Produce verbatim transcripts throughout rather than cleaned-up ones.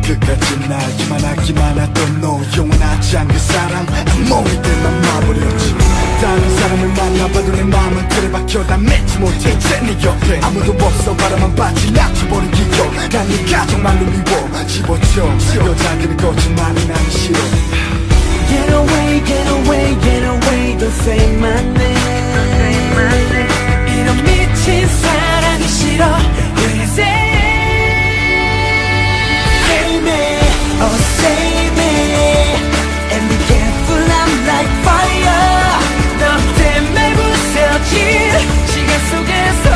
끝까지 나기만 하기만 하던 너 영원하지 않은 그 사람 악몽이 된 난 마버렸지. 다른 사람을 만나봐도 내 마음은 틀에 박혀 다 맺지 못해 이제 네 옆에 아무도 없어. 바라만 빠지 낙혀버린 기억. 난 네가 정말로 미워. 집어쳐 여자들은 거짓말이 나는 싫어. Get away, get away, get away. Don't say my name. 이런 미친 사랑이 싫어. Please save me, oh save me. And be careful, I'm like fire. 너 때문에 부서진 시간 속에서.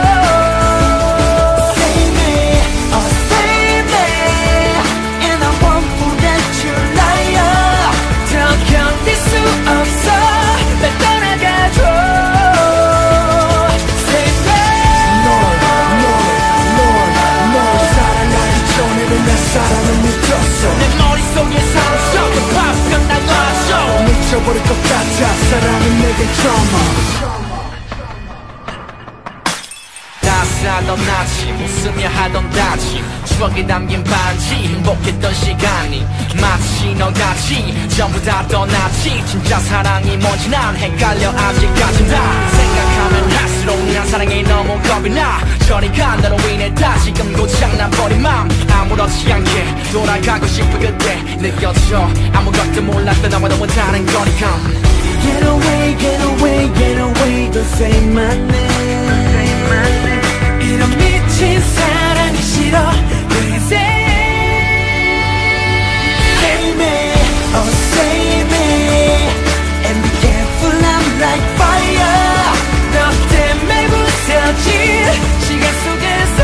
Save me, oh save me. And I won't forget you, liar. 더 견딜 수 없어. 날 떠나가줘. Save me. 널, 널, 널, 널 사랑하기 전에는 내 사랑을 믿었어. 내 머릿속에 사로잡혀 파편 날 놔줘. 미쳐버릴 것 같아. 사랑은 내게 trauma. 따스하던 아침 웃으며 하던 다짐 추억에 담긴 반지 행복했던 시간이 마치 너같이 전부 다 떠났지. 진짜 사랑이 뭔지 난 헷갈려 아직까진 다. 생각하면 할수록 난 사랑이 너무 겁이 나. 저리 간 너로 인해 다시금 고장나버린 맘. 아무렇지 않게 돌아가고 싶은 그때 느껴져. 아무것도 몰랐던 나와 너무 다른 거리감. Get away, get away, get away. Don't say my name. 이런 미친 사랑이 싫어. Please save me, oh save me. And be careful, I'm like fire. 너 때문에 부서진 시간 속에서.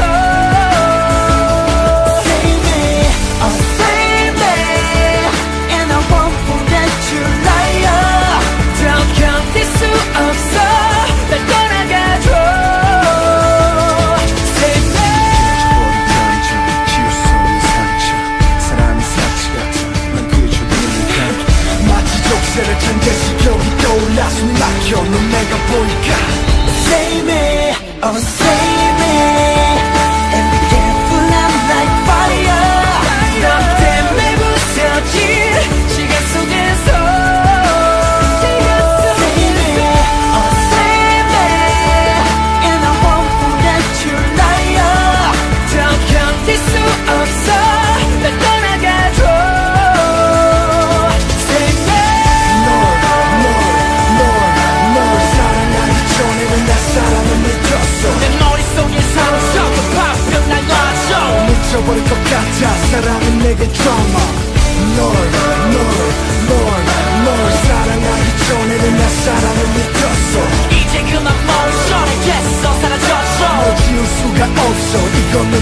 Save me, oh save me. And I won't forget you, liar. 더 견딜 수 없어. 날 떠나가줘. 를 전개시켜 떠올라 숨이 막혀 넌 내가 보니까. Save me, oh save me. And be careful, I'm like fire. 너 때문에 부서진 시간 속에서. Save me, oh save me. And I won't forget you, liar. 더 견딜 수 없어. 날 떠나가줘. 미쳐버릴 것 같아. 사랑은 내게 trauma. 널, 널, 널, 널 사랑하기 전에는 나 사랑을 믿었어. 이제 그만 멈춰야겠어. 사라졌어. 널 지울 수가 없어. 이건